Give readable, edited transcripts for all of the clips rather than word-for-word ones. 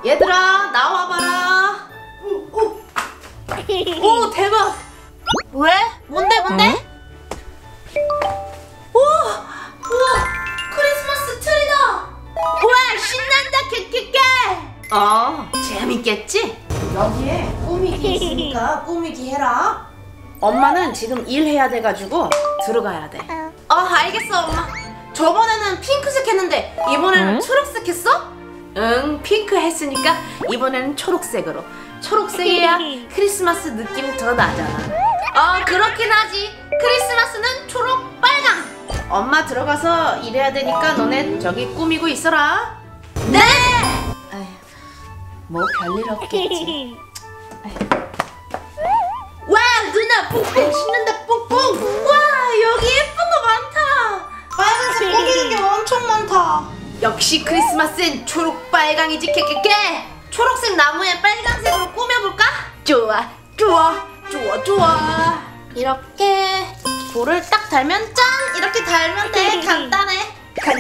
얘들아 나와봐라. 오 대박. 왜? 뭔데? 우와 크리스마스 트리다. 우와 신난다. 깨깨깨. 재밌겠지? 여기에 꾸미기 있으니까 꾸미기 해라. 엄마는 지금 일해야 돼가지고 들어가야 돼. 알겠어 엄마. 저번에는 핑크색 했는데 이번에는 초록색 했어? 응, 핑크 했으니까 이번에는 초록색으로. 초록색이야 크리스마스 느낌 더 나잖아. 그렇긴 하지. 크리스마스는 초록, 빨강. 엄마 들어가서 일해야 되니까 너네 저기 꾸미고 있어라. 네! 아휴, 뭐 별일 없겠지. 와 누나 뿡뿡 신난다. 뿡뿡. 와 여기 예쁜 거 많다. 빨간색 꾸미는 게 엄청 많다. 역시 크리스마스엔 초록 빨강이지. 깨깨깨. 초록색 나무에 빨간색으로 꾸며볼까? 좋아. 이렇게 볼을 딱 달면 짠! 이렇게 달면 돼. 간단해.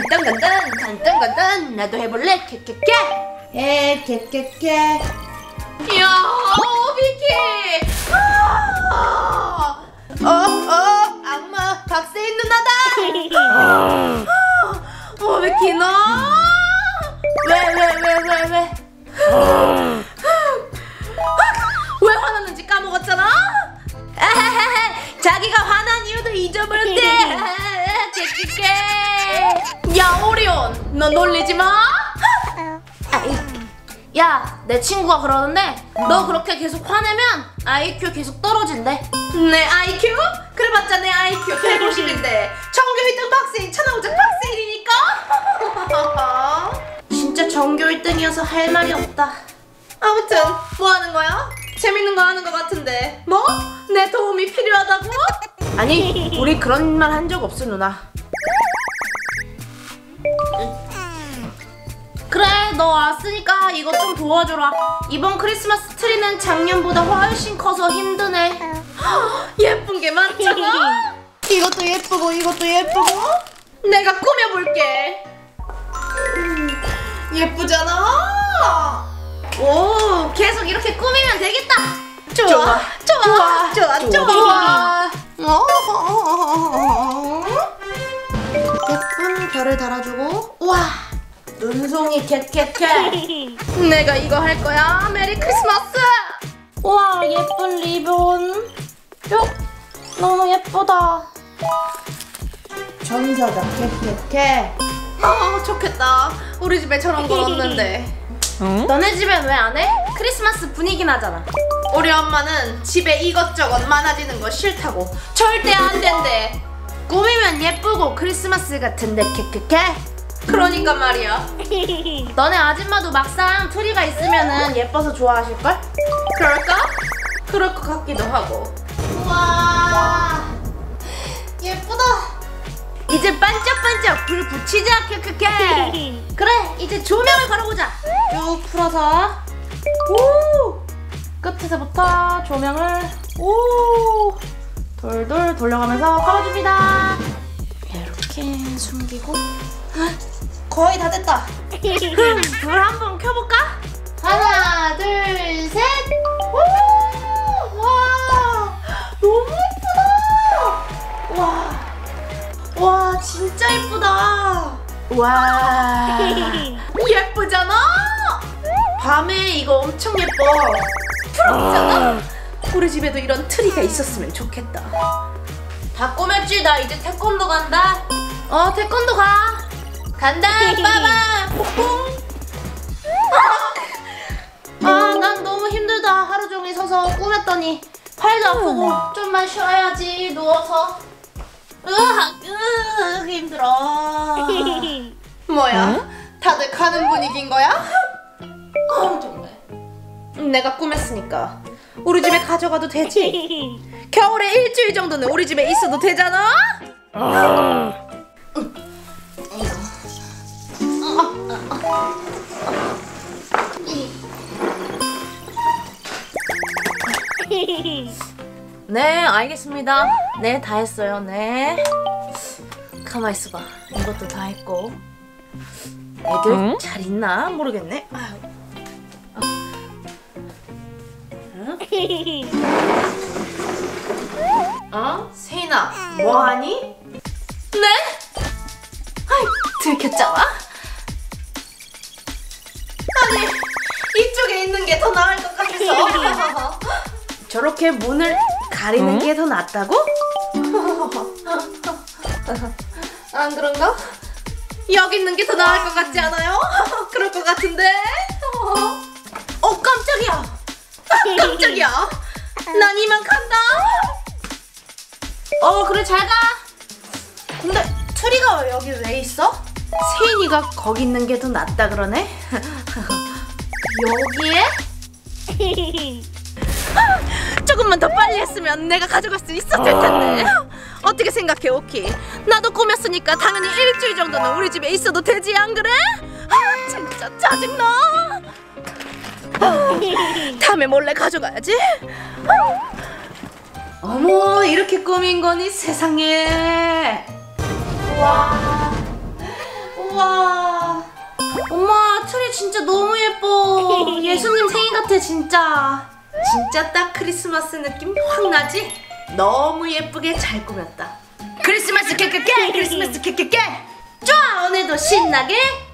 간단. 나도 해볼래. 깨깨깨. 깨깨깨. 이야 비키. 악마 박세인 누나다. 비키 너 왜 화났는지 까먹었잖아. 자기가 화난 이유도 잊어버렸대. 야 오리온 너 놀리지 마. 야 내 친구가 그러는데 너 그렇게 계속 화내면 IQ 계속 떨어진대. 내 IQ? 그래봤자 내 IQ 150인데 전교 1등 박세인 천하우정 박세인이니까. 진짜 전교 1등이어서 할 말이 없다. 아무튼 뭐 하는 거야? 재밌는 거 하는 거 같은데. 뭐? 내 도움이 필요하다고? 아니 우리 그런 말 한 적 없어 누나. 그래 너 왔으니까 이것 좀 도와줘라. 이번 크리스마스 트리는 작년보다 훨씬 커서 힘드네. 예쁜 게 많잖아. 이것도 예쁘고 내가 꾸며볼게. 예쁘잖아. 오 계속 이렇게 꾸미면 되겠다. 좋아. 예쁜 별을 달아주고. 우와 눈송이 깨깨깨. 내가 이거 할 거야. 메리 크리스마스. 우와 예쁜 리본. 너무 예쁘다. 전사다. 깨깨깨. 좋겠다. 우리 집에 저런 건 없는데. 너네 집엔 왜 안 해? 크리스마스 분위기 나잖아. 우리 엄마는 집에 이것저것 많아지는 거 싫다고. 절대 안 된대. 꾸미면 예쁘고 크리스마스 같은데. 깨깨깨. 그러니까 말이야. 너네 아줌마도 막상 트리가 있으면은 예뻐서 좋아하실걸? 그럴까? 그럴 것 같기도 하고. 우와 예쁘다. 이제 반짝반짝 불 붙이자. 깨깨깨. 그래 이제 조명을 걸어보자. 쭉 풀어서 끝에서부터 조명을 돌돌 돌려가면서 걸어줍니다. 이렇게 숨기고. 거의 다 됐다. 불 한번 켜볼까? 하나 둘 셋. 와 너무 예쁘다. 와 진짜 예쁘다. 와 예쁘잖아. 밤에 이거 엄청 예뻐. 부럽잖아. 우리 집에도 이런 트리가 있었으면 좋겠다. 다 꾸몄지? 나 이제 태권도 간다. 태권도 가. 간다. 빠바 폭풍. 난 너무 힘들다. 하루 종일 서서 꾸몄더니 팔도 아프고. 좀만 쉬어야지 누워서. 힘들어. 뭐야? 다들 가는 분위기인 거야? 정말. 내가 꾸몄으니까 우리 집에 가져가도 되지? 겨울에 일주일 정도는 우리 집에 있어도 되잖아? 네, 알겠습니다. 네, 다 했어요. 네. 가만 있어봐. 이것도 다 했고. 애들 잘 있나? 모르겠네. 어? 세인아, 뭐하니? 네? 아이, 들켰잖아? 아니, 이쪽에 있는 게 더 나을 것 같아서. 저렇게 문을 가리는 게 더 낫다고? 안 그런가? 여기 있는 게 더 나을 것 같지 않아요? 그럴 것 같은데? 깜짝이야! 깜짝이야! 난 이만 간다! 그래, 잘 가! 근데 트리가 여기 왜 있어? 세인이가 거기 있는 게 더 낫다 그러네? 여기에? 조금만 더 빨리 했으면 내가 가져갈 수 있었을 텐데. 어떻게 생각해, 오키? 나도 꾸몄으니까 당연히 일주일 정도는 우리 집에 있어도 되지, 안 그래? 진짜 짜증나. 다음에 몰래 가져가야지. 어머, 이렇게 꾸민 거니, 세상에. 우와. 우와. 엄마, 트리 진짜 너무 예뻐. 예수님 생일 같아, 진짜. 진짜 딱 크리스마스 느낌 확 나지? 너무 예쁘게 잘 꾸몄다. 크리스마스 깨깨깨! 크리스마스 깨깨깨! 좋아! 오늘도 신나게